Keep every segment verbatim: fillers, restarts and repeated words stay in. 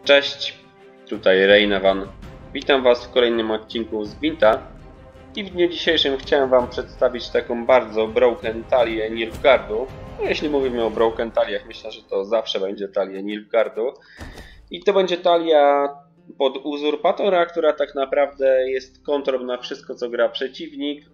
Cześć, tutaj Reynevan. Witam Was w kolejnym odcinku z Gwinta. I w dniu dzisiejszym chciałem Wam przedstawić taką bardzo broken talię Nilfgaardu. No, jeśli mówimy o broken taliach, myślę, że to zawsze będzie talia Nilfgaardu. I to będzie talia pod uzurpatora, która tak naprawdę jest kontrą na wszystko, co gra przeciwnik.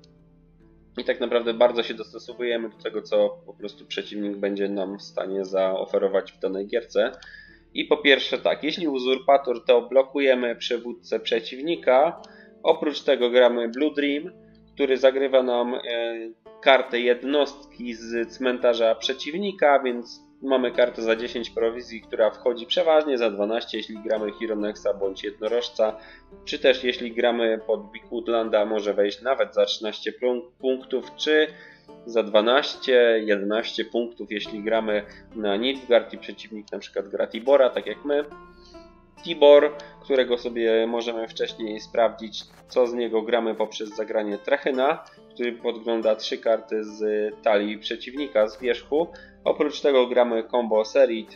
I tak naprawdę bardzo się dostosowujemy do tego, co po prostu przeciwnik będzie nam w stanie zaoferować w danej gierce. I po pierwsze tak, jeśli uzurpator, to blokujemy przywódcę przeciwnika. Oprócz tego gramy Blue Dream, który zagrywa nam e, kartę jednostki z cmentarza przeciwnika, więc mamy kartę za dziesięć prowizji, która wchodzi przeważnie za dwanaście, jeśli gramy Chironexa bądź Jednorożca, czy też jeśli gramy pod Big Woodlanda, może wejść nawet za trzynaście punktów, czy za dwanaście, jedenaście punktów, jeśli gramy na Nilfgaard i przeciwnik na przykład gra Tibora, tak jak my. Tibor, którego sobie możemy wcześniej sprawdzić, co z niego gramy poprzez zagranie Trachyna, który podgląda trzy karty z talii przeciwnika z wierzchu. Oprócz tego gramy combo Serit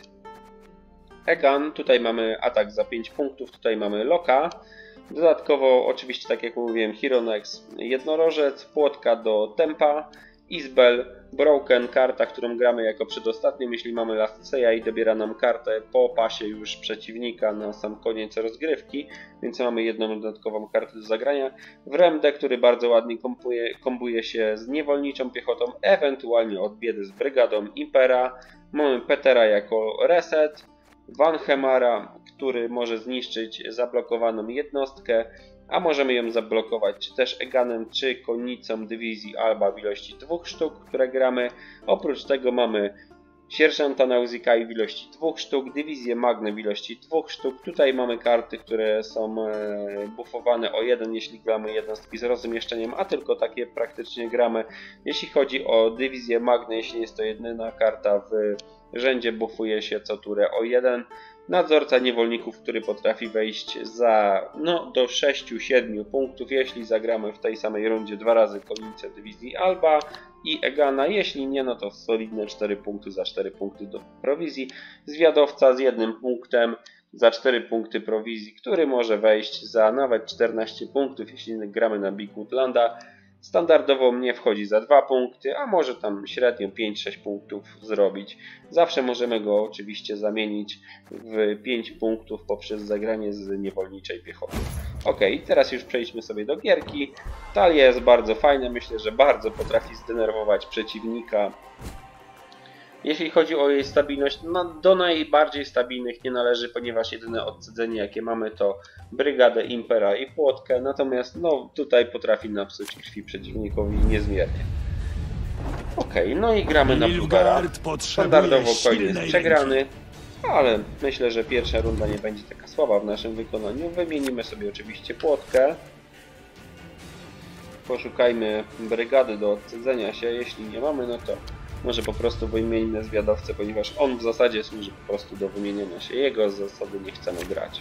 Egan, tutaj mamy atak za pięć punktów, tutaj mamy Loka. Dodatkowo oczywiście, tak jak mówiłem, Chironex Jednorożec, Płotka do tempa, Isbel, Broken, karta, którą gramy jako przedostatnią, jeśli mamy Last Seya i dobiera nam kartę po pasie już przeciwnika na sam koniec rozgrywki, więc mamy jedną dodatkową kartę do zagrania. Wremde, który bardzo ładnie kombuje, kombuje się z niewolniczą piechotą, ewentualnie od biedy z brygadą Impera. Mamy Petera jako reset, Vanhemara, który może zniszczyć zablokowaną jednostkę, a możemy ją zablokować czy też Eganem, czy konnicą dywizji Alba w ilości dwóch sztuk, które gramy. Oprócz tego mamy sierżanta Nausicaa w ilości dwóch sztuk, dywizję Magnę w ilości dwóch sztuk. Tutaj mamy karty, które są buffowane o jeden, jeśli gramy jednostki z rozumieszczeniem, a tylko takie praktycznie gramy. Jeśli chodzi o dywizję Magnę, jeśli jest to jedyna karta w rzędzie, buffuje się co turę o jeden. Nadzorca niewolników, który potrafi wejść za no, do sześciu siedmiu punktów, jeśli zagramy w tej samej rundzie dwa razy konnicę dywizji Alba i Egana. Jeśli nie, no to solidne cztery punkty za cztery punkty do prowizji. Zwiadowca z jednym punktem za cztery punkty prowizji, który może wejść za nawet czternaście punktów, jeśli gramy na Big Woodlanda. Standardowo mnie wchodzi za dwa punkty, a może tam średnio pięć sześć punktów zrobić. Zawsze możemy go oczywiście zamienić w pięć punktów poprzez zagranie z niewolniczej piechoty. Ok, teraz już przejdźmy sobie do gierki. Talia jest bardzo fajna, myślę, że bardzo potrafi zdenerwować przeciwnika. Jeśli chodzi o jej stabilność, no do najbardziej stabilnych nie należy, ponieważ jedyne odcedzenie jakie mamy to Brygadę Impera i Płotkę, natomiast no tutaj potrafi napsuć krwi przeciwnikowi niezmiernie. Ok, no i gramy na Bluebera. Standardowo coin jest przegrany, ale myślę, że pierwsza runda nie będzie taka słaba w naszym wykonaniu. Wymienimy sobie oczywiście Płotkę. Poszukajmy brygady do odcedzenia się, jeśli nie mamy, no to może po prostu wymienimy zwiadowcę, ponieważ on w zasadzie służy po prostu do wymienienia się. Jego z zasady nie chcemy grać.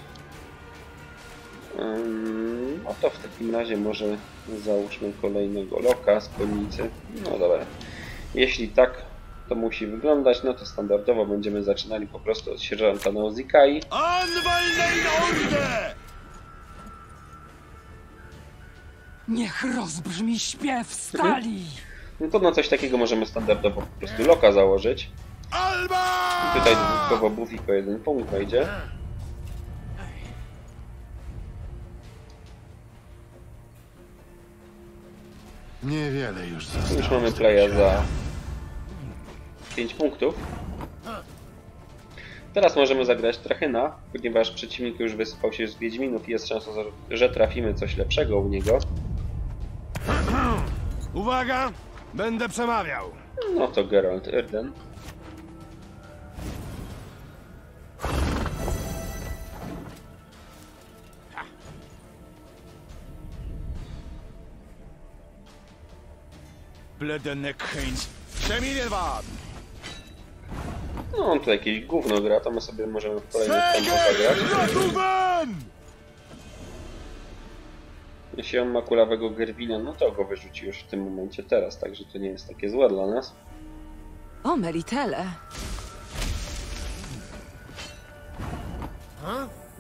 Um, no to w takim razie może załóżmy kolejnego Loka z konnicy. No dobra. Jeśli tak to musi wyglądać, no to standardowo będziemy zaczynali po prostu od sierżanta Nausicaa. Niech rozbrzmi śpiew stali! No to na coś takiego możemy standardowo po prostu Loka założyć. I tutaj dodatkowo buffik o jeden punkt wejdzie. Niewiele już zostało. Już mamy playa za pięć punktów. Teraz możemy zagrać Trachyna, ponieważ przeciwnik już wysypał się z Wiedźminów i jest szansa, że trafimy coś lepszego u niego. Uwaga! Będę przemawiał. No to Geralt Irden. Bledenek Heinz. Przemiliewan! No on tu jakieś gówno gra, to my sobie możemy w kolejnym tempo zagrać. Jeśli on ma kulawego Gerwina, no to go wyrzuci już w tym momencie teraz, także to nie jest takie złe dla nas. O, Melitele!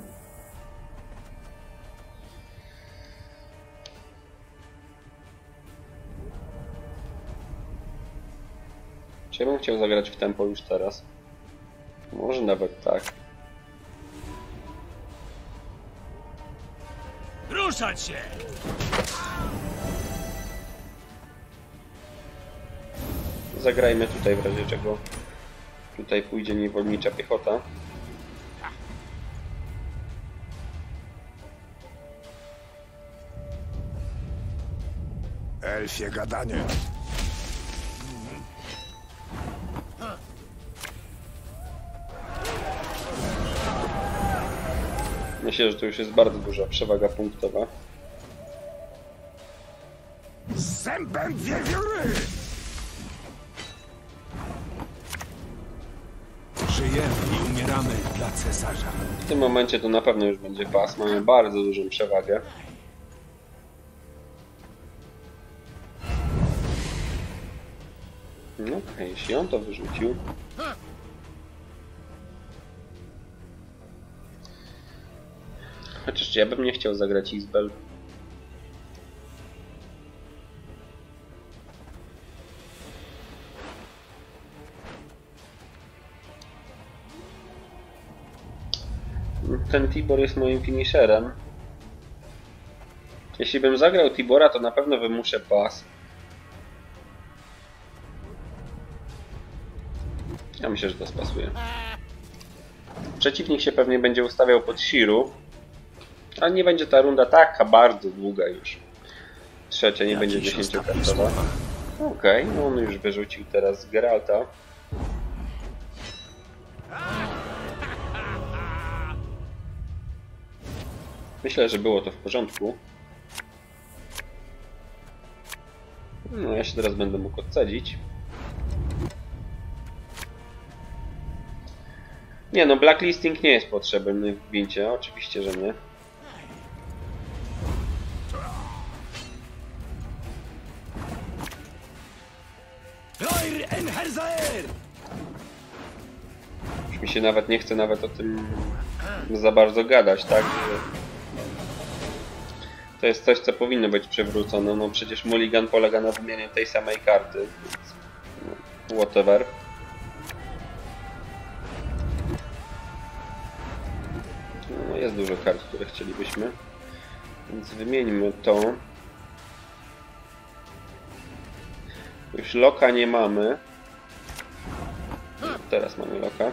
Czy ja bym chciał zagrać w tempo już teraz? Może nawet tak. Ruszać się! Zagrajmy tutaj w razie czego. Tutaj pójdzie niewolnicza piechota. Elfie gadanie. Myślę, że to już jest bardzo duża przewaga punktowa. Z zębem wiewióry! Żyjemy i umieramy dla cesarza. W tym momencie to na pewno już będzie pas. Mamy bardzo dużą przewagę. No okej, okay, jeśli on to wyrzucił. Chociaż ja bym nie chciał zagrać Izbel. Ten Tibor jest moim finisherem. Jeśli bym zagrał Tibora, to na pewno wymuszę pas. Ja myślę, że to spasuje. Przeciwnik się pewnie będzie ustawiał pod Shiru. Ale nie będzie ta runda taka bardzo długa już. Trzecia nie będzie dziesięciokartowa. Okej, okay, no on już wyrzucił teraz Geralta. Myślę, że było to w porządku. No, ja się teraz będę mógł odcedzić. Nie no, blacklisting nie jest potrzebny w gwincie, oczywiście, że nie. Już mi się nawet nie chce nawet o tym za bardzo gadać, tak? To jest coś, co powinno być przywrócone. No przecież mulligan polega na wymianie tej samej karty. Więc, no, whatever. No, jest dużo kart, które chcielibyśmy. Więc wymieńmy to. Już loka nie mamy. Teraz mamy loka.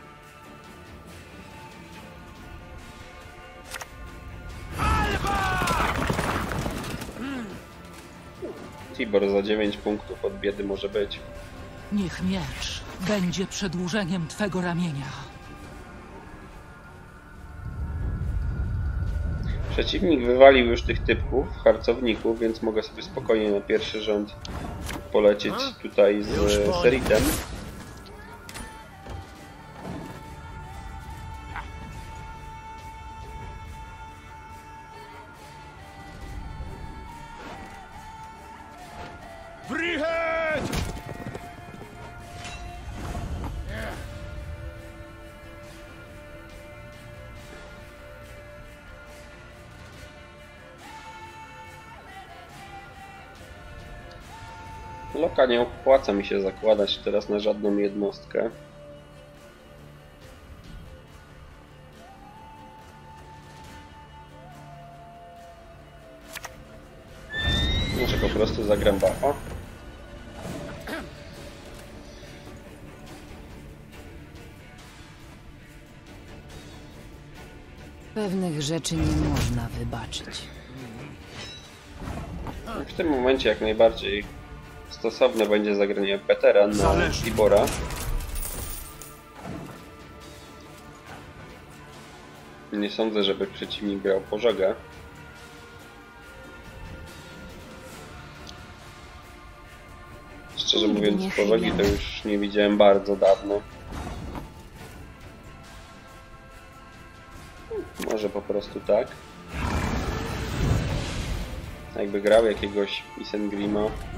Tibor za dziewięć punktów od biedy może być. Niech miecz będzie przedłużeniem twego ramienia. Przeciwnik wywalił już tych typków, harcowników, więc mogę sobie spokojnie na pierwszy rząd polecieć tutaj z Seritem. Loka nie opłaca mi się zakładać teraz na żadną jednostkę. Może po prostu zagram buffa. Pewnych rzeczy nie można wybaczyć. W tym momencie jak najbardziej stosowne będzie zagranie Petera na Tibora. Nie sądzę, żeby przeciwnik grał pożogę. Szczerze mówiąc, pożogi to już nie widziałem bardzo dawno. Może po prostu tak. Jakby grał jakiegoś Isengrima.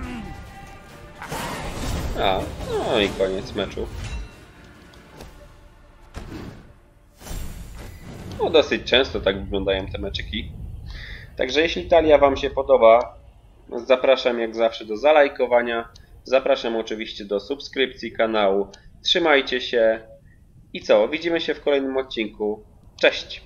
A, no i koniec meczu. No dosyć często tak wyglądają te meczyki. Także jeśli talia wam się podoba, zapraszam jak zawsze do zalajkowania, Zapraszam oczywiście do subskrypcji kanału. Trzymajcie się i co? Widzimy się w kolejnym odcinku. Cześć!